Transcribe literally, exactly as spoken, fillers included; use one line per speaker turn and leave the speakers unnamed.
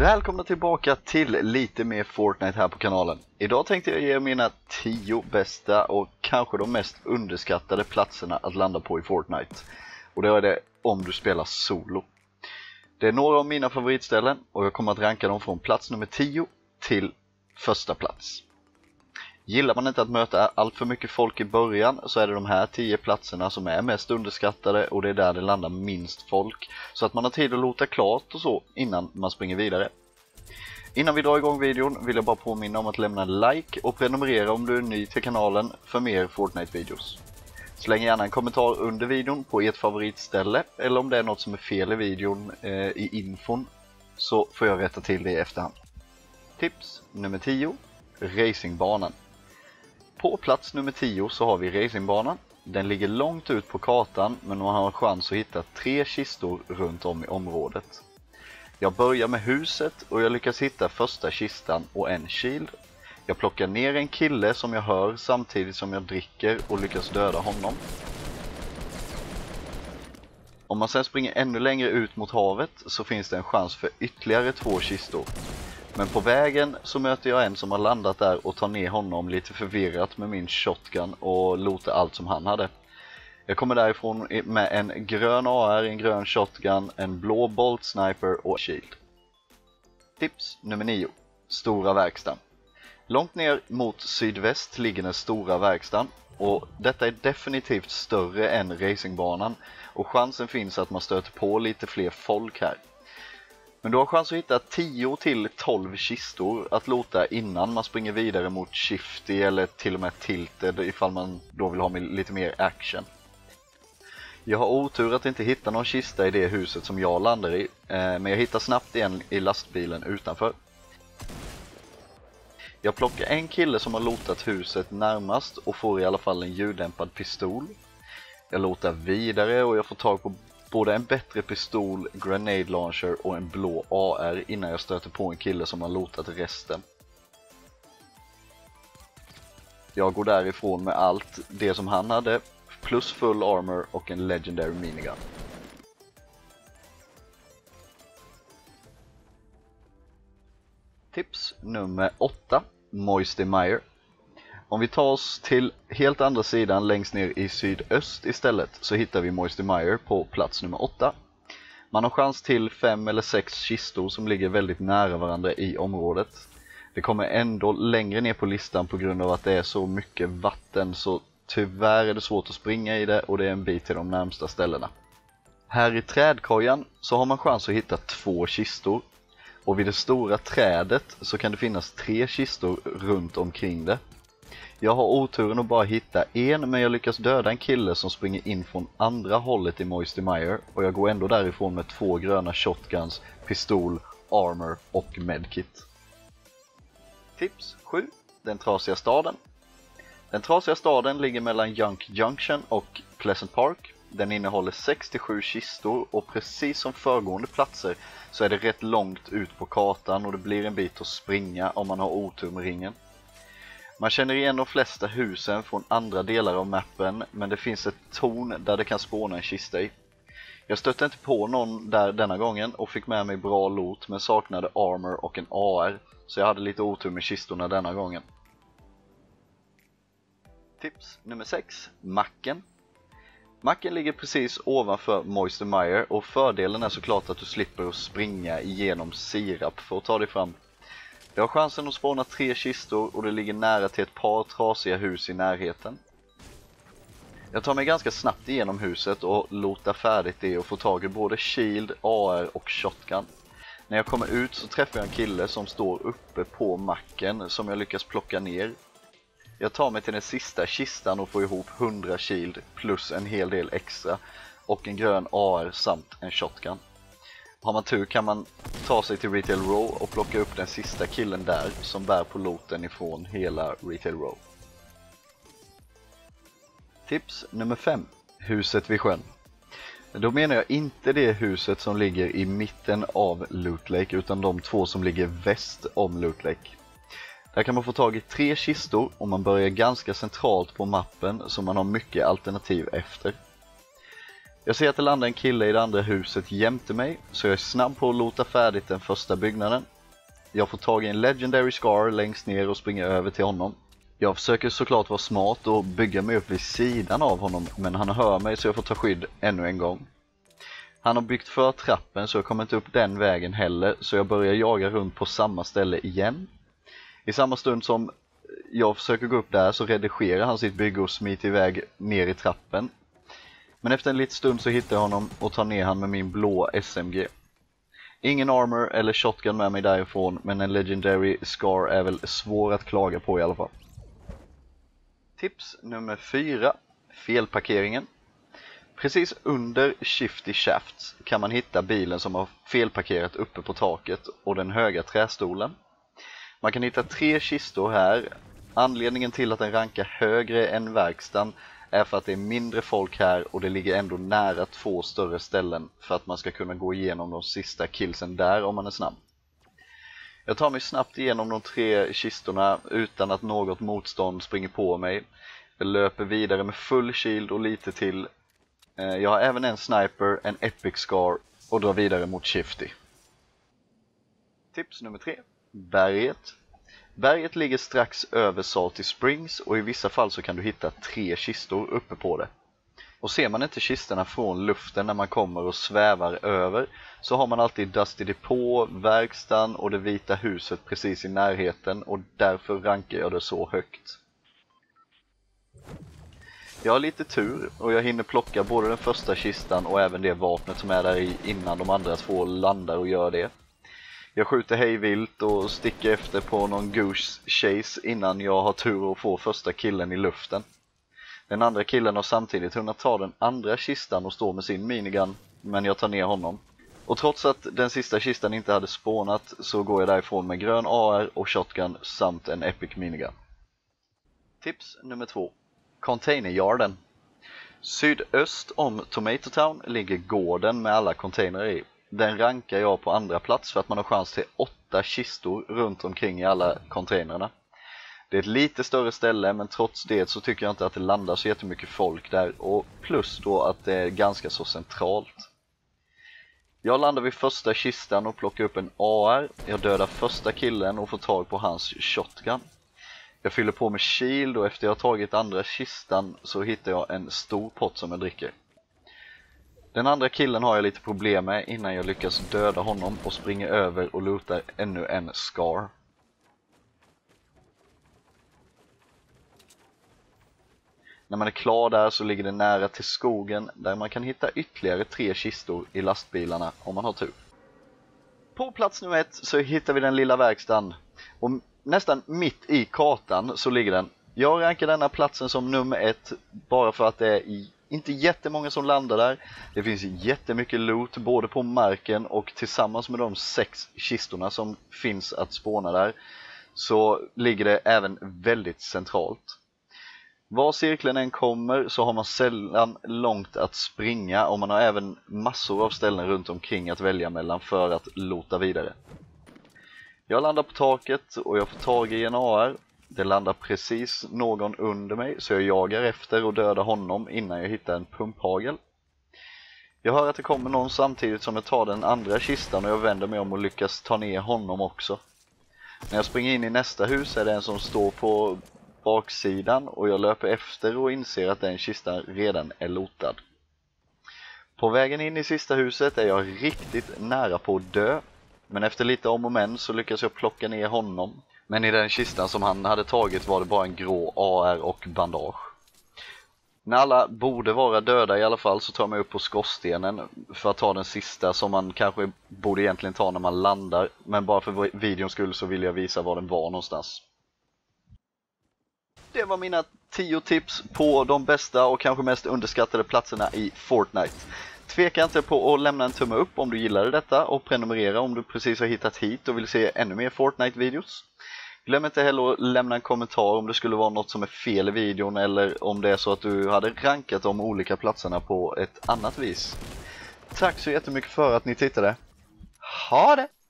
Välkomna tillbaka till lite mer Fortnite här på kanalen. Idag tänkte jag ge mina tio bästa och kanske de mest underskattade platserna att landa på i Fortnite. Och det är det om du spelar solo. Det är några av mina favoritställen och jag kommer att ranka dem från plats nummer tio till första plats. Gillar man inte att möta allt för mycket folk i början så är det de här tio platserna som är mest underskattade och det är där det landar minst folk. Så att man har tid att låta klart och så innan man springer vidare. Innan vi drar igång videon vill jag bara påminna om att lämna en like och prenumerera om du är ny till kanalen för mer Fortnite-videos. Släng gärna en kommentar under videon på ert favoritställe eller om det är något som är fel i videon eh, i infon så får jag rätta till det i efterhand. Tips nummer tio. Racingbanan. På plats nummer tio så har vi racingbanan. Den ligger långt ut på kartan men man har en chans att hitta tre kistor runt om i området. Jag börjar med huset och jag lyckas hitta första kistan och en shield. Jag plockar ner en kille som jag hör samtidigt som jag dricker och lyckas döda honom. Om man sen springer ännu längre ut mot havet så finns det en chans för ytterligare två kistor. Men på vägen så möter jag en som har landat där och tar ner honom lite förvirrat med min shotgun och lootar allt som han hade. Jag kommer därifrån med en grön A R, en grön shotgun, en blå bolt sniper och shield. Tips nummer nio. Stora verkstaden. Långt ner mot sydväst ligger den stora verkstaden och detta är definitivt större än racingbanan och chansen finns att man stöter på lite fler folk här. Men du har chans att hitta tio till tolv kistor att låta innan man springer vidare mot shifty eller till och med tilted ifall man då vill ha lite mer action. Jag har otur att inte hitta någon kista i det huset som jag landar i, men jag hittar snabbt en i lastbilen utanför. Jag plockar en kille som har lotat huset närmast och får i alla fall en ljuddämpad pistol. Jag lotar vidare och jag får tag på både en bättre pistol, grenade launcher och en blå A R innan jag stöter på en kille som har lotat resten. Jag går därifrån med allt det som han hade, plus full armor och en legendary minigun. Tips nummer åtta. Moisty Mire. Om vi tar oss till helt andra sidan längst ner i sydöst istället så hittar vi Moisty Mire på plats nummer åtta. Man har chans till fem eller sex kistor som ligger väldigt nära varandra i området. Det kommer ändå längre ner på listan på grund av att det är så mycket vatten så tyvärr är det svårt att springa i det och det är en bit till de närmsta ställena. Här i trädkojan så har man chans att hitta två kistor och vid det stora trädet så kan det finnas tre kistor runt omkring det. Jag har oturen att bara hitta en men jag lyckas döda en kille som springer in från andra hållet i Moisty Mire och jag går ändå därifrån med två gröna shotguns, pistol, armor och medkit. Tips sju. Den trasiga staden. Den trasiga staden ligger mellan Yonk Junction och Pleasant Park. Den innehåller sex till sju kistor och precis som föregående platser så är det rätt långt ut på kartan och det blir en bit att springa om man har otur med ringen. Man känner igen de flesta husen från andra delar av mappen men det finns ett torn där det kan spåna en kista i. Jag stötte inte på någon där denna gången och fick med mig bra loot men saknade armor och en A R så jag hade lite otur med kistorna denna gången. Tips nummer sex. Macken. Macken ligger precis ovanför Moisty Mire och fördelen är såklart att du slipper att springa igenom sirap för att ta dig fram. Jag har chansen att spåna tre kistor och det ligger nära till ett par trasiga hus i närheten. Jag tar mig ganska snabbt igenom huset och lotar färdigt det och får tag i både shield, A R och shotgun. När jag kommer ut så träffar jag en kille som står uppe på macken som jag lyckas plocka ner. Jag tar mig till den sista kistan och får ihop hundra shield plus en hel del extra och en grön A R samt en shotgun. Har man tur kan man ta sig till Retail Row och plocka upp den sista killen där som bär på looten ifrån hela Retail Row. Tips nummer fem. Huset vid sjön. Då menar jag inte det huset som ligger i mitten av Loot Lake utan de två som ligger väst om Loot Lake. Där kan man få tag i tre kistor och man börjar ganska centralt på mappen så man har mycket alternativ efter. Jag ser att det landar en kille i det andra huset jämte mig, så jag är snabb på att lota färdigt den första byggnaden Jag får tag i en Legendary Scar längst ner och springer över till honom. Jag försöker såklart vara smart och bygga mig upp vid sidan av honom, men han hör mig så jag får ta skydd ännu en gång. Han har byggt för trappen så jag kommer inte upp den vägen heller, så jag börjar jaga runt på samma ställe igen. I samma stund som jag försöker gå upp där så redigerar han sitt bygge och smiter iväg ner i trappen. Men efter en liten stund så hittar jag honom och tar ner han med min blå S M G. Ingen armor eller shotgun med mig därifrån, men en Legendary Scar är väl svår att klaga på i alla fall. Tips nummer fyra. Felparkeringen. Precis under Shifty Shafts kan man hitta bilen som har felparkerat uppe på taket och den höga trästolen. Man kan hitta tre kistor här. Anledningen till att den rankar högre än verkstaden är för att det är mindre folk här och det ligger ändå nära två större ställen för att man ska kunna gå igenom de sista killsen där om man är snabb. Jag tar mig snabbt igenom de tre kistorna utan att något motstånd springer på mig. Jag löper vidare med full shield och lite till. Jag har även en sniper, en epic scar och drar vidare mot Shifty. Tips nummer tre. Berget. Berget ligger strax över Salty Springs och i vissa fall så kan du hitta tre kistor uppe på det. Och ser man inte kistorna från luften när man kommer och svävar över så har man alltid Dusty Depot, verkstaden och det vita huset precis i närheten, och därför rankar jag det så högt. Jag har lite tur och jag hinner plocka både den första kistan och även det vapnet som är där i innan de andra två landar och gör det. Jag skjuter hejvilt och sticker efter på någon goose chase innan jag har tur att få första killen i luften. Den andra killen har samtidigt hunnit ta den andra kistan och stå med sin minigun, men jag tar ner honom. Och trots att den sista kistan inte hade spånat så går jag därifrån med grön A R och shotgun samt en epic minigun. Tips nummer två. Containerjarden. Sydöst om Tomato Town ligger gården med alla containrar i. Den rankar jag på andra plats för att man har chans till åtta kistor runt omkring i alla containrarna. Det är ett lite större ställe, men trots det så tycker jag inte att det landar så jättemycket folk där, och plus då att det är ganska så centralt. Jag landar vid första kistan och plockar upp en A R. Jag dödar första killen och får tag på hans shotgun. Jag fyller på med shield och efter jag har tagit andra kistan så hittar jag en stor pott som jag dricker. Den andra killen har jag lite problem med innan jag lyckas döda honom och springer över och lootar ännu en scar. När man är klar där så ligger det nära till skogen där man kan hitta ytterligare tre kistor i lastbilarna om man har tur. På plats nummer ett så hittar vi den lilla verkstaden, och nästan mitt i kartan så ligger den. Jag rankar denna platsen som nummer ett bara för att det är inte jättemånga som landar där. Det finns jättemycket loot både på marken och tillsammans med de sex kistorna som finns att spåna där så ligger det även väldigt centralt. Var cirkeln än kommer så har man sällan långt att springa, och man har även massor av ställen runt omkring att välja mellan för att lota vidare. Jag landar på taket och jag får tag i en A R. Det landar precis någon under mig så jag jagar efter och dödar honom innan jag hittar en pumphagel. Jag hör att det kommer någon samtidigt som jag tar den andra kistan och jag vänder mig om och lyckas ta ner honom också. När jag springer in i nästa hus är det en som står på baksidan och jag löper efter och inser att den kistan redan är lotad. På vägen in i sista huset är jag riktigt nära på att dö, men efter lite om och men så lyckas jag plocka ner honom. Men i den kistan som han hade tagit var det bara en grå A R och bandage. När alla borde vara döda i alla fall så tar man upp på skorstenen för att ta den sista som man kanske borde egentligen ta när man landar. Men bara för videons skull så vill jag visa var den var någonstans. Det var mina tio tips på de bästa och kanske mest underskattade platserna i Fortnite. Tveka inte på att lämna en tumme upp om du gillade detta och prenumerera om du precis har hittat hit och vill se ännu mer Fortnite-videos. Glöm inte heller att lämna en kommentar om det skulle vara något som är fel i videon eller om det är så att du hade rankat de olika platserna på ett annat vis. Tack så jättemycket för att ni tittade. Ha det!